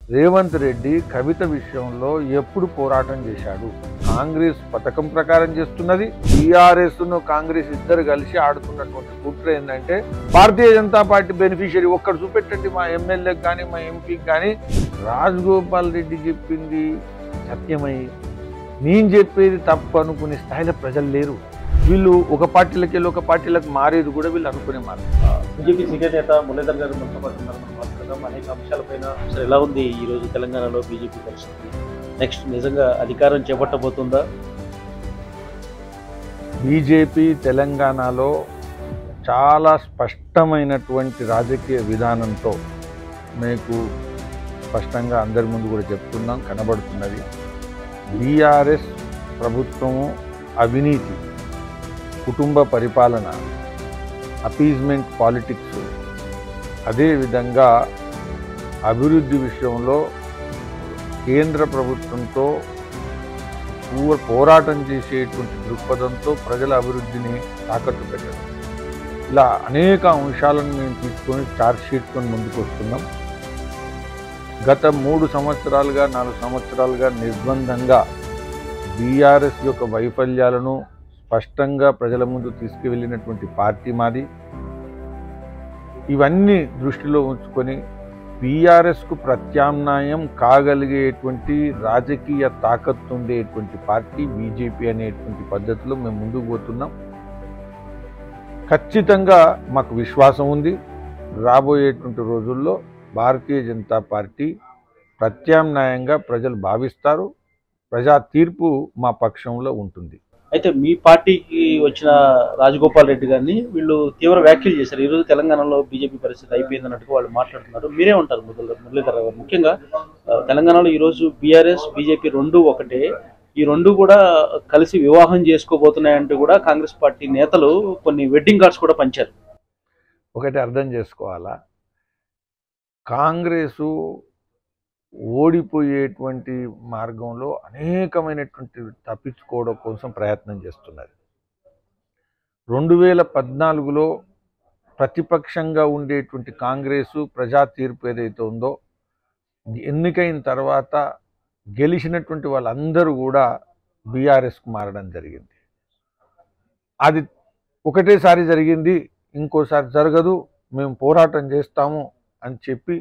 రేవంత్ రెడ్డి కవిత విషయంలో ఎప్పుడు పోరాటం చేశాడు? కాంగ్రెస్ పథకం ప్రకారం చేస్తున్నది. టీఆర్ఎస్ ను కాంగ్రెస్ ఇద్దరు కలిసి ఆడుతున్నటువంటి కుట్ర ఏంటంటే భారతీయ జనతా పార్టీ బెనిఫిషియరీ ఒక్కడు చూపెట్టండి, మా ఎమ్మెల్యేకి కానీ మా ఎంపీకి కానీ. రాజగోపాల్ రెడ్డి చెప్పింది సత్యమై నేను చెప్పేది తప్పు అనుకునే స్థాయిలో ప్రజలు లేరు. వీళ్ళు ఒక పార్టీలకు వెళ్ళి ఒక పార్టీలకు మారేది కూడా వీళ్ళు అనుకునే మాట. బీజేపీ సీనియర్ నేత మురళీధర్ గారు మనతో పాటు ఉన్నారు. మనం మాట్లాడదాం అనేక అంశాలపైన. అసలు ఎలా ఉంది ఈరోజు తెలంగాణలో బీజేపీ పరిస్థితి? నెక్స్ట్ నిజంగా అధికారం చేపట్టబోతుందా? బీజేపీ తెలంగాణలో చాలా స్పష్టమైనటువంటి రాజకీయ విధానంతో మీకు స్పష్టంగా అందరి ముందు కూడా చెప్తున్నాం, కనబడుతున్నది. బీఆర్ఎస్ ప్రభుత్వము అవినీతి, కుటుంబ పరిపాలన, అపీజ్మెంట్ పాలిటిక్స్, అదేవిధంగా అభివృద్ధి విషయంలో కేంద్ర ప్రభుత్వంతో పోరాటం చేసేటువంటి దృక్పథంతో ప్రజల అభివృద్ధిని తాకట్టు పెట్టడం, ఇలా అనేక అంశాలను మేము తీసుకొని ఛార్జ్షీట్తో ముందుకు వస్తున్నాం. గత 3 సంవత్సరాలుగా 4 సంవత్సరాలుగా నిర్బంధంగా బీఆర్ఎస్ యొక్క వైఫల్యాలను స్పష్టంగా ప్రజల ముందు తీసుకువెళ్ళినటువంటి పార్టీ మాది. ఇవన్నీ దృష్టిలో ఉంచుకొని బీఆర్ఎస్కు ప్రత్యామ్నాయం కాగలిగేటువంటి రాజకీయ తాకత్తు ఉండేటువంటి పార్టీ బీజేపీ అనేటువంటి పద్ధతిలో మేము ముందుకు పోతున్నాం. ఖచ్చితంగా మాకు విశ్వాసం ఉంది, రాబోయేటువంటి రోజుల్లో భారతీయ జనతా పార్టీ ప్రత్యామ్నాయంగా ప్రజలు భావిస్తారు. ప్రజా తీర్పు మా పక్షంలో ఉంటుంది. అయితే మీ పార్టీకి వచ్చిన రాజగోపాల్ రెడ్డి గారిని వీళ్ళు తీవ్ర వ్యాఖ్యలు చేశారు. ఈరోజు తెలంగాణలో బీజేపీ పరిస్థితి అయిపోయింది అన్నట్టుగా వాళ్ళు మాట్లాడుతున్నారు. మీరే ఉంటారు మురళీధర్ గారు. ముఖ్యంగా తెలంగాణలో ఈరోజు బీఆర్ఎస్ బీజేపీ రెండు ఒకటే, ఈ రెండు కూడా కలిసి వివాహం చేసుకోబోతున్నాయంటూ కూడా కాంగ్రెస్ పార్టీ నేతలు కొన్ని వెడ్డింగ్ కార్డ్స్ కూడా పంచారు. ఒకటి అర్థం చేసుకోవాలా, కాంగ్రెసు ఓడిపోయేటువంటి మార్గంలో అనేకమైనటువంటి తప్పించుకోవడం కోసం ప్రయత్నం చేస్తున్నది. 2014లో ప్రతిపక్షంగా ఉండేటువంటి కాంగ్రెసు ప్రజా తీర్పు ఏదైతే ఉందో, ఎన్నికైన తర్వాత గెలిచినటువంటి వాళ్ళందరూ కూడా బీఆర్ఎస్కు మారడం జరిగింది. అది ఒకటేసారి జరిగింది, ఇంకోసారి జరగదు, మేము పోరాటం చేస్తాము అని చెప్పి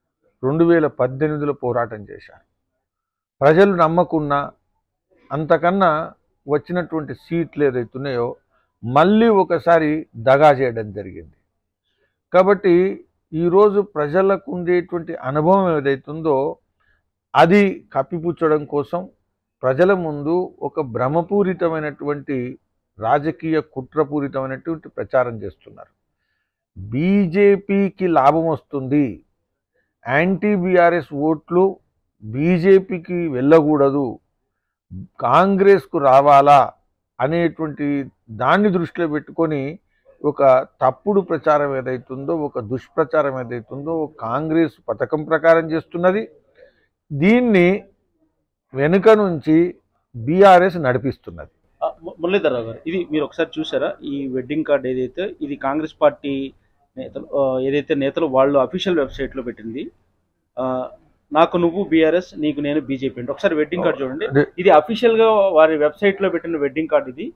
2018లో పోరాటం చేశారు. ప్రజలు నమ్మకున్నా అంతకన్నా వచ్చినటువంటి సీట్లు ఏదైతున్నాయో మళ్ళీ ఒకసారి దగా చేయడం జరిగింది. కాబట్టి ఈరోజు ప్రజలకు ఉండేటువంటి అనుభవం ఏదైతుందో అది కప్పిపుచ్చడం కోసం ప్రజల ముందు ఒక భ్రమపూరితమైనటువంటి రాజకీయ కుట్రపూరితమైనటువంటి ప్రచారం చేస్తున్నారు. బీజేపీకి లాభం వస్తుంది, యాంటీ బీఆర్ఎస్ ఓట్లు బీజేపీకి వెళ్ళకూడదు, కాంగ్రెస్కు రావాలా అనేటువంటి దాన్ని దృష్టిలో పెట్టుకొని ఒక తప్పుడు ప్రచారం ఏదైతుందో, ఒక దుష్ప్రచారం ఏదైతుందో కాంగ్రెస్ పథకం ప్రకారం చేస్తున్నది. దీన్ని వెనుక నుంచి బీఆర్ఎస్ నడిపిస్తున్నది. మురళీధర్ గారు, ఇది మీరు ఒకసారి చూసారా? ఈ వెడ్డింగ్ కార్డ్ ఏదైతే ఇది కాంగ్రెస్ పార్టీ నేతలు వాళ్ళు అఫీషియల్ వెబ్సైట్లో పెట్టింది. నాకు నువ్వు బీఆర్ఎస్, నీకు నేను బీజేపీ అంటే ఒకసారి వెడ్డింగ్ కార్డ్ చూడండి. ఇది అఫీషియల్ గా వారి వెబ్సైట్ లో పెట్టిన వెడ్డింగ్ కార్డ్. ఇది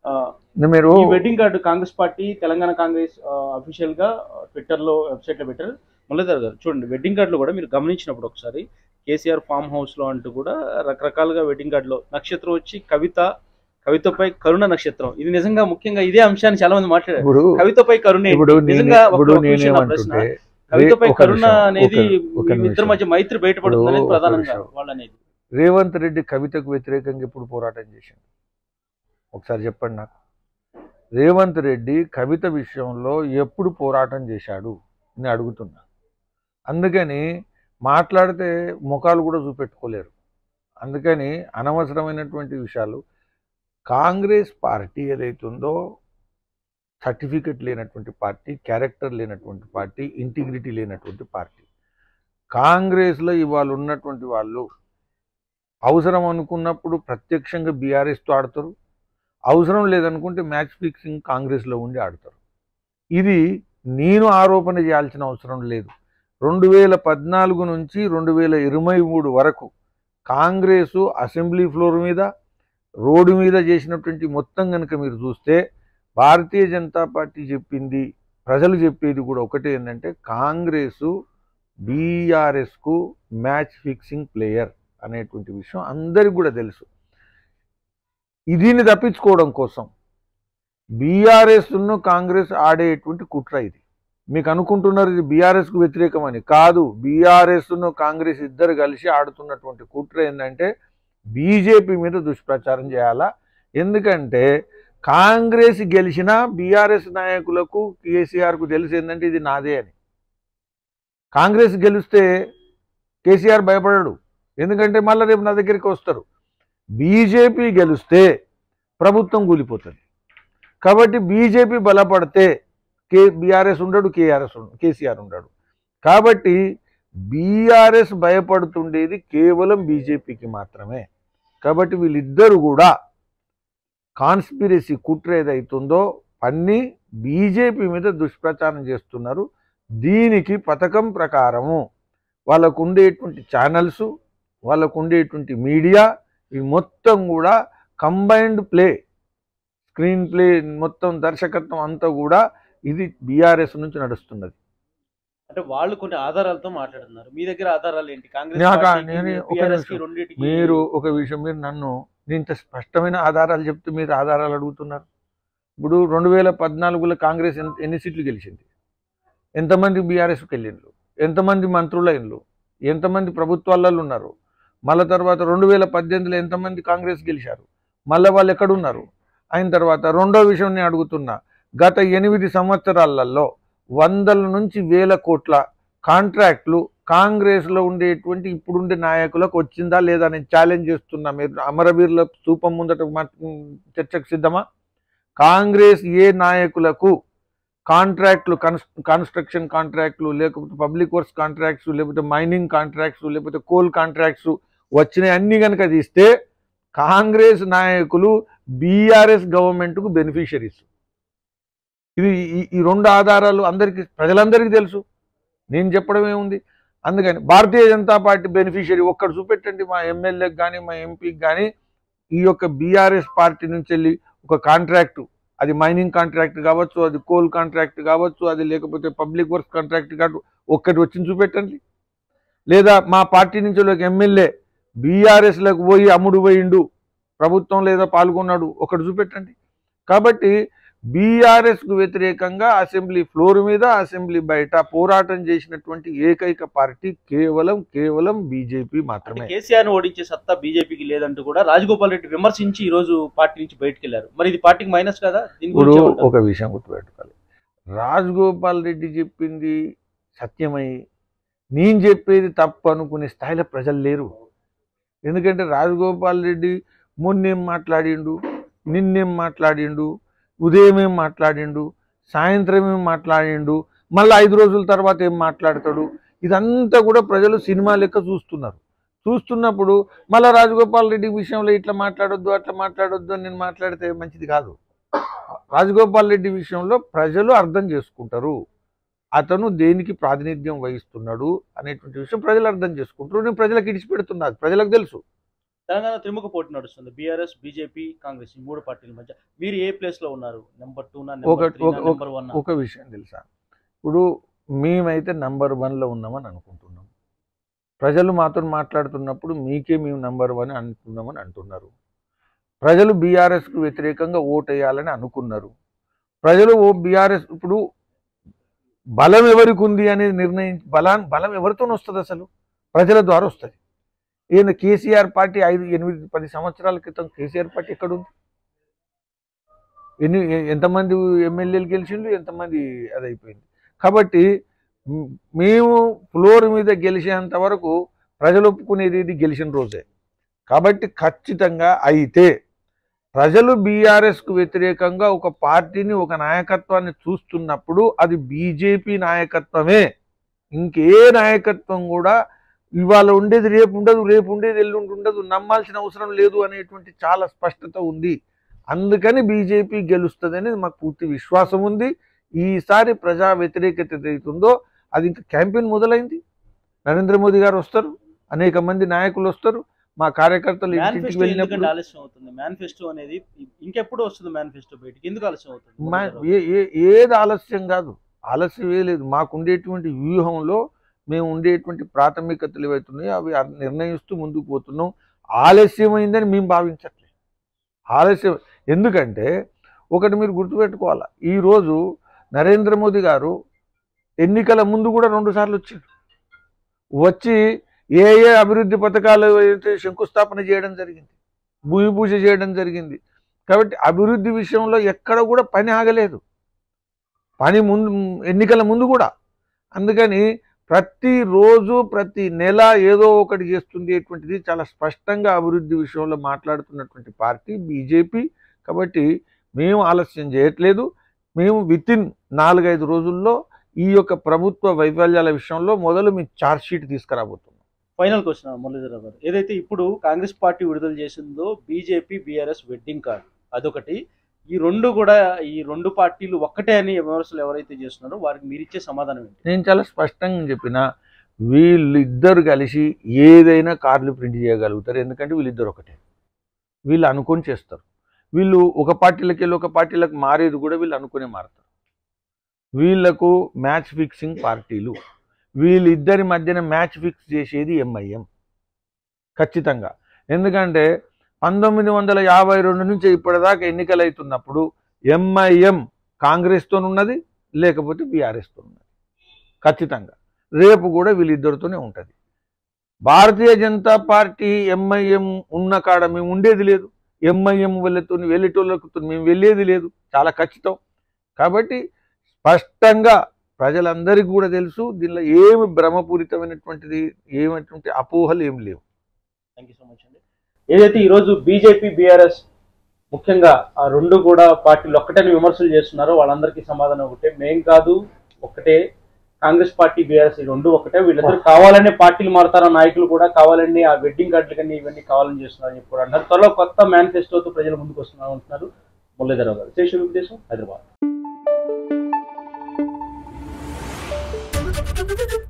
ఈ wedding card Congress party Telangana Congress official గా ట్విట్టర్ లో వెబ్సైట్ లో పెట్టారు. మురళీధర్ గారు చూడండి, వెడ్డింగ్ కార్డులో కూడా మీరు గమనించినప్పుడు ఒకసారి కేసీఆర్ ఫామ్ హౌస్ లో అంటూ కూడా రకరకాలుగా వెడ్డింగ్ కార్డులో నక్షత్రం వచ్చి కవితపై కరుణ నక్షత్రం. ఇది నిజంగా ముఖ్యంగా ఇదే అంశాన్ని చాలా మంది మాట్లాడారు. కవితపై కరుణ నిజంగా ప్రశ్న, కవితపై కరుణ అనేది ఇద్దరి మధ్య మైత్రి బయటపడుతుంది ప్రధానంగా వాళ్ళనేది. రేవంత్ రెడ్డి కవితకు వ్యతిరేకంగా ఎప్పుడు పోరాటం చేశాడు ఒకసారి చెప్పండి నాకు. రేవంత్ రెడ్డి కవిత విషయంలో ఎప్పుడు పోరాటం చేశాడు నేను అడుగుతున్నా. అందుకని మాట్లాడితే ముఖాలు కూడా చూపెట్టుకోలేరు. అందుకని అనవసరమైనటువంటి విషయాలు. కాంగ్రెస్ పార్టీ ఏదైతుందో సర్టిఫికెట్ లేనటువంటి పార్టీ, క్యారెక్టర్ లేనటువంటి పార్టీ, ఇంటిగ్రిటీ లేనటువంటి పార్టీ. కాంగ్రెస్లో ఇవాళ ఉన్నటువంటి వాళ్ళు అవసరం అనుకున్నప్పుడు ప్రత్యక్షంగా బీఆర్ఎస్తో ఆడతారు, అవసరం లేదనుకుంటే మ్యాచ్ ఫిక్సింగ్ కాంగ్రెస్లో ఉండి ఆడతారు. ఇది నేను ఆరోపణ చేయాల్సిన అవసరం లేదు. 2014 నుంచి 2023 వరకు కాంగ్రెసు అసెంబ్లీ ఫ్లోర్ మీద, రోడ్డు మీద చేసినటువంటి మొత్తం కనుక మీరు చూస్తే భారతీయ జనతా పార్టీ చెప్పింది, ప్రజలు చెప్పేది కూడా ఒకటే ఏంటంటే కాంగ్రెసు బీఆర్ఎస్కు మ్యాచ్ ఫిక్సింగ్ ప్లేయర్ అనేటువంటి విషయం అందరికి కూడా తెలుసు. దీన్ని తప్పించుకోవడం కోసం బీఆర్ఎస్ను కాంగ్రెస్ ఆడేటువంటి కుట్ర ఇది. మీకు అనుకుంటున్నారు ఇది బీఆర్ఎస్కు వ్యతిరేకమని. కాదు, బీఆర్ఎస్ను కాంగ్రెస్ ఇద్దరు కలిసి ఆడుతున్నటువంటి కుట్ర ఏంటంటే బీజేపీ మీద దుష్ప్రచారం చేయాలా. ఎందుకంటే కాంగ్రెస్ గెలిచినా బీఆర్ఎస్ నాయకులకు కేసీఆర్కు తెలిసి ఏంటంటే ఇది నాదే అని. కాంగ్రెస్ గెలిస్తే కేసీఆర్ భయపడడు, ఎందుకంటే మళ్ళీ రేపు నా దగ్గరికి వస్తారు. బీజేపీ గెలిస్తే ప్రభుత్వం కూలిపోతుంది. కాబట్టి బీజేపీ బలపడితే బీఆర్ఎస్ ఉండడు, కేసీఆర్ ఉండడు. కాబట్టి బీఆర్ఎస్ భయపడుతుండేది కేవలం బీజేపీకి మాత్రమే. కాబట్టి వీళ్ళిద్దరూ కూడా కాన్స్పిరసీ కుట్ర ఏదైతుందో అన్నీ బీజేపీ మీద దుష్ప్రచారం చేస్తున్నారు. దీనికి పథకం ప్రకారము వాళ్ళకు ఉండేటువంటి ఛానల్స్, వాళ్ళకు ఉండేటువంటి మీడియా, ఇవి మొత్తం కూడా కంబైన్డ్ ప్లే, స్క్రీన్ ప్లే మొత్తం దర్శకత్వం అంతా కూడా ఇది బీఆర్ఎస్ నుంచి నడుస్తున్నది. అంటే వాళ్ళు కొన్ని ఆధారాలతో మాట్లాడుతున్నారు. మీ దగ్గర ఆధారాలు ఏంటి? మీరు ఒక విషయం, మీరు నన్ను ఇంత స్పష్టమైన ఆధారాలు చెప్తూ మీరు ఆధారాలు అడుగుతున్నారు. ఇప్పుడు 2014లో కాంగ్రెస్ ఎన్ని సీట్లు గెలిచింది? ఎంతమంది బీఆర్ఎస్కి వెళ్ళిండ్రు? ఎంతమంది మంత్రులు అయినరు? ఎంతమంది ప్రభుత్వాలలో ఉన్నారు? మళ్ళీ తర్వాత 2018లో ఎంతమంది కాంగ్రెస్ గెలిచారు? మళ్ళీ వాళ్ళు ఎక్కడున్నారు? అయిన తర్వాత రెండో విషయం నేను అడుగుతున్నా, గత 8 సంవత్సరాలలో వందల నుంచి వేల కోట్ల కాంట్రాక్ట్లు కాంగ్రెస్లో ఉండేటువంటి ఇప్పుడుండే నాయకులకు వచ్చిందా లేదా నేను ఛాలెంజ్ చేస్తున్నా. మీరు అమరవీరుల స్తూపం ముందట చర్చకు సిద్ధమా? కాంగ్రెస్ ఏ నాయకులకు కాంట్రాక్ట్లు, కన్స్ట్రక్షన్ కాంట్రాక్ట్లు, లేకపోతే పబ్లిక్ వర్క్స్ కాంట్రాక్ట్స్, లేకపోతే మైనింగ్ కాంట్రాక్ట్స్, లేకపోతే కోల్ కాంట్రాక్ట్స్ వచ్చినాయి అన్ని కనుక తీస్తే కాంగ్రెస్ నాయకులు బీఆర్ఎస్ గవర్నమెంట్కు బెనిఫిషరీస్. ఇది ఈ రెండు ఆధారాలు అందరికీ, ప్రజలందరికీ తెలుసు, నేను చెప్పడం ఏముంది. అందుకని భారతీయ జనతా పార్టీ బెనిఫిషరీ ఒక్కడు చూపెట్టండి, మా ఎమ్మెల్యేకి కానీ మా ఎంపీకి కానీ ఈ యొక్క బీఆర్ఎస్ పార్టీ నుంచి వెళ్ళి ఒక కాంట్రాక్టు, అది మైనింగ్ కాంట్రాక్ట్ కావచ్చు, అది కోల్ కాంట్రాక్ట్ కావచ్చు, అది లేకపోతే పబ్లిక్ వర్క్స్ కాంట్రాక్ట్ కావచ్చు, ఒక్కటి వచ్చింది చూపెట్టండి. లేదా మా పార్టీ నుంచి ఒక ఎమ్మెల్యే బీఆర్ఎస్లకు పోయి అమ్ముడు పోయిండు, ప్రభుత్వం లేదా పాల్గొన్నాడు, ఒకటి చూపెట్టండి. కాబట్టి బీఆర్ఎస్కు వ్యతిరేకంగా అసెంబ్లీ ఫ్లోర్ మీద, అసెంబ్లీ బయట పోరాటం చేసినటువంటి ఏకైక పార్టీ కేవలం బీజేపీ మాత్రమే. కేసీఆర్ ఓడించే సత్తా బీజేపీకి లేదంటూ కూడా రాజగోపాల్ రెడ్డి విమర్శించి ఈ రోజు పార్టీ నుంచి బయటకు వెళ్ళారు. మరి ఇది పార్టీకి మైనస్ కదా? ఇప్పుడు ఒక విషయం గుర్తుపెట్టుకోవాలి, రాజగోపాల్ రెడ్డి చెప్పింది సత్యమై నేను చెప్పేది తప్పు అనుకునే స్థాయిలో ప్రజలు లేరు. ఎందుకంటే రాజగోపాల్ రెడ్డి మొన్నేం మాట్లాడిండు, నిన్నేం మాట్లాడిండు, ఉదయం ఏం మాట్లాడిండు, సాయంత్రం ఏం మాట్లాడిండు, మళ్ళీ 5 రోజుల తర్వాత ఏం మాట్లాడతాడు, ఇదంతా కూడా ప్రజలు సినిమా లెక్క చూస్తున్నారు. చూస్తున్నప్పుడు మళ్ళీ రాజగోపాల్ రెడ్డి విషయంలో ఇట్లా మాట్లాడొద్దు, అట్లా మాట్లాడొద్దు అని నేను మాట్లాడితే మంచిది కాదు. రాజగోపాల్ రెడ్డి విషయంలో ప్రజలు అర్థం చేసుకుంటారు, అతను దేనికి ప్రాతినిధ్యం వహిస్తున్నాడు అనేటువంటి విషయం ప్రజలు అర్థం చేసుకుంటారు. నేను ప్రజలకు ఇడిచిపెడుతున్నా, ప్రజలకు తెలుసు. తెలంగాణ త్రిముఖ పోటీ నడుస్తుంది, బీఆర్ఎస్, బీజేపీ, కాంగ్రెస్, ఈ 3 పార్టీల మధ్య. మీరు ఏ ప్లేస్ లో ఉన్నారు? నెంబర్ 2 నా, నెంబర్ 3 నా, నెంబర్ 1 నా? ఒక విషయం తెలుసా, ఇప్పుడు మేమైతే నెంబర్ 1లో ఉన్నామని అనుకుంటున్నాం. ప్రజలు మాతో మాట్లాడుతున్నప్పుడు మీకే మేము నెంబర్ 1 అనుకున్నామని అంటున్నారు. ప్రజలు బీఆర్ఎస్కు వ్యతిరేకంగా ఓటు వేయాలని అనుకున్నారు. ప్రజలు బీఆర్ఎస్ ఇప్పుడు బలం ఎవరికి ఉంది అనేది బలం ఎవరితో వస్తుంది? అసలు ప్రజల ద్వారా వస్తుంది. ఈయన కేసీఆర్ పార్టీ 5, 8, 10 సంవత్సరాల క్రితం కేసీఆర్ పార్టీ ఎక్కడుంది? ఎంతమంది ఎమ్మెల్యేలు గెలిచిండ్రు, ఎంతమంది అదైపోయింది. కాబట్టి మేము ఫ్లోర్ మీద గెలిచేంత వరకు ప్రజలు ఒప్పుకునేది ఇది గెలిచిన రోజే. కాబట్టి ఖచ్చితంగా అయితే ప్రజలు బీఆర్ఎస్కు వ్యతిరేకంగా ఒక పార్టీని, ఒక నాయకత్వాన్ని చూస్తున్నప్పుడు అది బీజేపీ నాయకత్వమే. ఇంకే నాయకత్వం కూడా ఇవాళ ఉండేది రేపు ఉండదు, రేపు ఉండేది ఎల్లుండి ఉండదు, నమ్మాల్సిన అవసరం లేదు అనేటువంటి చాలా స్పష్టత ఉంది. అందుకని బీజేపీ గెలుస్తుంది అనేది మాకు పూర్తి విశ్వాసం ఉంది. ఈసారి ప్రజా వ్యతిరేకత ఏదైతుందో అది ఇంకా క్యాంపెయిన్ మొదలైంది. నరేంద్ర మోదీ గారు వస్తారు, అనేక మంది నాయకులు వస్తారు, మా కార్యకర్తలు ఇంటింటికి మేనిఫెస్టో వెళ్ళినప్పుడు ఎందుకంటే ఆలస్యం అవుతుంది? మేనిఫెస్టో అనేది ఇంకెప్పుడు వస్తుంది? మేనిఫెస్టో బయటికి ఎందుకు ఆలస్యం అవుతుంది? ఏది ఆలస్యం కాదు, ఆలస్యం ఏ లేదు. మాకు ఉండేటువంటి వ్యూహంలో మేము ఉండేటువంటి ప్రాథమికతలు ఏవైతున్నాయో అవి నిర్ణయిస్తూ ముందుకు పోతున్నాం. ఆలస్యమైందని మేము భావించట్లేదు. ఆలస్యం ఎందుకంటే ఒకటి మీరు గుర్తుపెట్టుకోవాలి, ఈరోజు నరేంద్ర మోదీ గారు ఎన్నికల ముందు కూడా 2 సార్లు వచ్చారు. వచ్చి ఏ అభివృద్ధి పథకాలు అయితే శంకుస్థాపన చేయడం జరిగింది, భూమి పూజ చేయడం జరిగింది. కాబట్టి అభివృద్ధి విషయంలో ఎక్కడ కూడా పని ఆగలేదు, పని ముందు ఎన్నికల ముందు కూడా. అందుకని ప్రతిరోజు ప్రతి నెల ఏదో ఒకటి చేస్తుండేటువంటిది చాలా స్పష్టంగా అభివృద్ధి విషయంలో మాట్లాడుతున్నటువంటి పార్టీ బీజేపీ. కాబట్టి మేము ఆలస్యం చేయట్లేదు. మేము వితిన్ 4-5 రోజుల్లో ఈ యొక్క ప్రభుత్వ వైఫల్యాల విషయంలో మొదలు మీ ఛార్జ్ షీట్ తీసుకురాబోతున్నాం. ఫైనల్ క్వశ్చన్ మురళీధర్ గారు, ఏదైతే ఇప్పుడు కాంగ్రెస్ పార్టీ విడుదల చేసిందో బీజేపీ బీఆర్ఎస్ వెడ్డింగ్ కార్డ్, అదొకటి. ఈ రెండు పార్టీలు ఒక్కటే అని విమర్శలు ఎవరైతే చేస్తున్నారో వారికి మీరు ఇచ్చే సమాధానం ఏంటి? నేను చాలా స్పష్టంగా చెప్పిన, వీళ్ళిద్దరు కలిసి ఏదైనా కార్డులు ప్రింట్ చేయగలుగుతారు. ఎందుకంటే వీళ్ళిద్దరు ఒకటే, వీళ్ళు అనుకొని చేస్తారు. వీళ్ళు ఒక పార్టీలకి వెళ్ళి ఒక పార్టీలకు మారేది కూడా వీళ్ళు అనుకునే మారుతారు. వీళ్లకు మ్యాచ్ ఫిక్సింగ్ పార్టీలు, వీళ్ళిద్దరి మధ్యన మ్యాచ్ ఫిక్స్ చేసేది ఎంఐఎం ఖచ్చితంగా. ఎందుకంటే 1952 నుంచి ఇప్పటిదాకా ఎన్నికలు అవుతున్నప్పుడు ఎంఐఎం కాంగ్రెస్తో ఉన్నది, లేకపోతే బీఆర్ఎస్తో ఉన్నది ఖచ్చితంగా. రేపు కూడా వీళ్ళిద్దరితోనే ఉంటుంది. భారతీయ జనతా పార్టీ ఎంఐఎం ఉన్న కాడ మేము ఉండేది లేదు, ఎంఐఎం వెళ్ళేటోళ్ళతో మేము వెళ్ళేది లేదు, చాలా ఖచ్చితం. కాబట్టి స్పష్టంగా ప్రజలందరికీ కూడా తెలుసు, దీనిలో ఏమి భ్రమపూరితమైనటువంటిది ఏమైనటువంటి అపోహలు ఏమి లేవు. థ్యాంక్ యూ సో మచ్ అండి. ఏదైతే ఈరోజు బీజేపీ బీఆర్ఎస్ ముఖ్యంగా ఆ రెండు కూడా పార్టీలు ఒక్కటని విమర్శలు చేస్తున్నారో వాళ్ళందరికీ సమాధానం ఒకటే, మేం కాదు ఒక్కటే, కాంగ్రెస్ పార్టీ బీఆర్ఎస్ ఈ రెండు ఒకటే. వీళ్ళందరూ కావాలనే పార్టీలు మారుతారో నాయకులు కూడా కావాలని ఆ వెడ్డింగ్ కార్డులు కానీ ఇవన్నీ కావాలని చేస్తున్నారని చెప్పి అంటారు. త్వరలో కొత్త మేనిఫెస్టోతో ప్రజలు ముందుకు వస్తున్నారు అంటున్నారు మురళీధర్ గారు. శేషు ఉద్దేశం, హైదరాబాద్.